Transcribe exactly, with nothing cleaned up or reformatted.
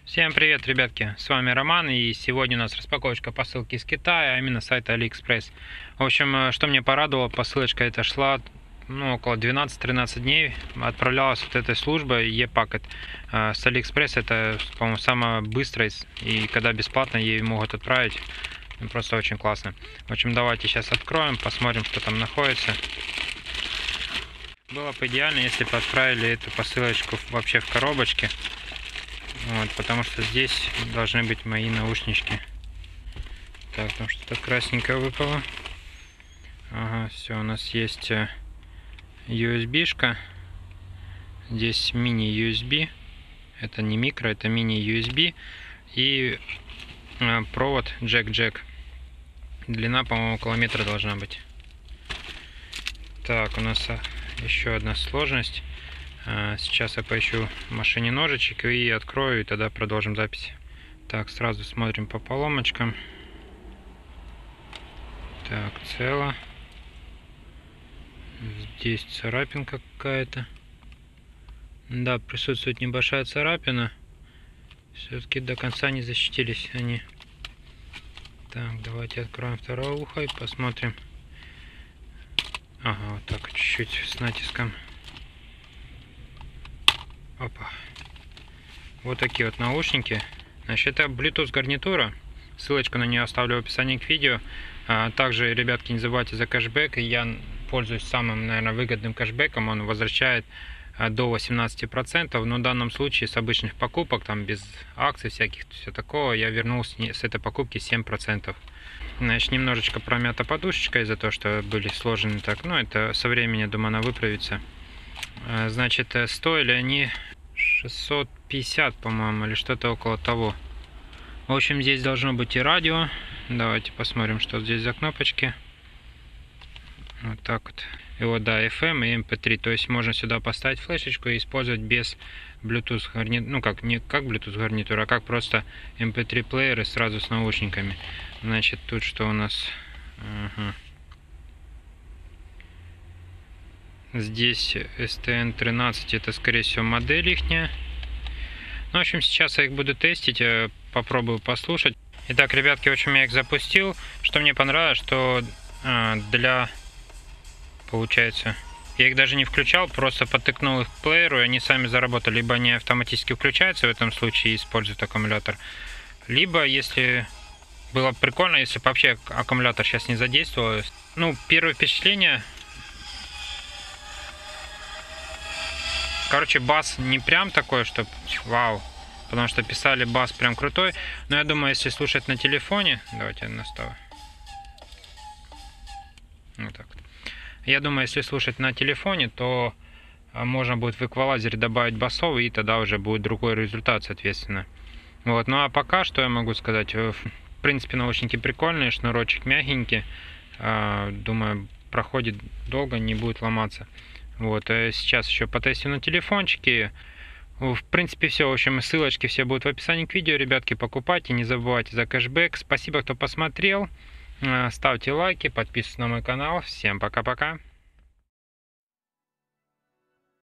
Всем привет, ребятки, с вами Роман, и сегодня у нас распаковочка посылки из Китая, а именно сайта AliExpress. В общем, что мне порадовало, посылочка эта шла ну, около двенадцати-тринадцати дней, отправлялась вот этой службой e-packet с AliExpress. Это, по-моему, самое быстрое, и когда бесплатно ей могут отправить, просто очень классно. В общем, давайте сейчас откроем, посмотрим, что там находится. Было бы идеально, если бы отправили эту посылочку вообще в коробочке. Вот, потому что здесь должны быть мои наушнички. Так, там что-то красненькое выпало. Ага, все, у нас есть ю эс би-шка. Здесь мини-ю эс би. Это не микро, это мини-ю эс би. И э, провод джек-джек. Длина, по-моему, около метра должна быть. Так, у нас еще одна сложность. Сейчас я поищу в машине ножичек и открою, и тогда продолжим запись. Так, сразу смотрим по поломочкам. Так, цело. Здесь царапинка какая-то. Да, присутствует небольшая царапина. Все-таки до конца не защитились они. Так, давайте откроем второе ухо и посмотрим. Ага, вот так чуть-чуть с натиском. Опа. Вот такие вот наушники. Значит, это Bluetooth гарнитура. Ссылочку на нее оставлю в описании к видео. А также, ребятки, не забывайте за кэшбэк. Я пользуюсь самым, наверное, выгодным кэшбэком. Он возвращает до восемнадцати процентов. Но в данном случае с обычных покупок, там без акций всяких, все такого, я вернулся с этой покупки семь процентов. Значит, немножечко промята подушечка из-за того, что были сложены так. Но это со временем, думаю, она выправится. Значит, стоили они шестьсот пятьдесят, по-моему, или что-то около того. В общем, здесь должно быть и радио. Давайте посмотрим, что здесь за кнопочки. Вот так вот. И вот, да, эф эм и эм пэ три. То есть можно сюда поставить флешечку и использовать без Bluetooth гарнитура. Ну, как, не как Bluetooth гарнитура, а как просто эм пэ три плееры сразу с наушниками. Значит, тут что у нас? Ага. Здесь эс тэ эн тринадцать, это скорее всего модель ихняя. Ну, в общем, сейчас я их буду тестить, попробую послушать. Итак, ребятки, в общем, я их запустил. Что мне понравилось, что а, для, получается, я их даже не включал, просто подтыкнул их к плееру, и они сами заработали. Либо они автоматически включаются в этом случае и используют аккумулятор, либо, если было бы прикольно, если бы вообще аккумулятор сейчас не задействовал. Ну, первое впечатление... Короче, бас не прям такой, что вау, потому что писали бас прям крутой. Но я думаю, если слушать на телефоне, давайте я наставлю. Вот так. Я думаю, если слушать на телефоне, то можно будет в эквалайзере добавить басов, и тогда уже будет другой результат, соответственно. Вот. Ну а пока что я могу сказать, в принципе, наушники прикольные, шнурочек мягенький. Думаю, проходит долго, не будет ломаться. Вот, сейчас еще потестим на телефончике. В принципе, все. В общем, ссылочки все будут в описании к видео. Ребятки, покупайте, не забывайте за кэшбэк. Спасибо, кто посмотрел. Ставьте лайки, подписывайтесь на мой канал. Всем пока-пока.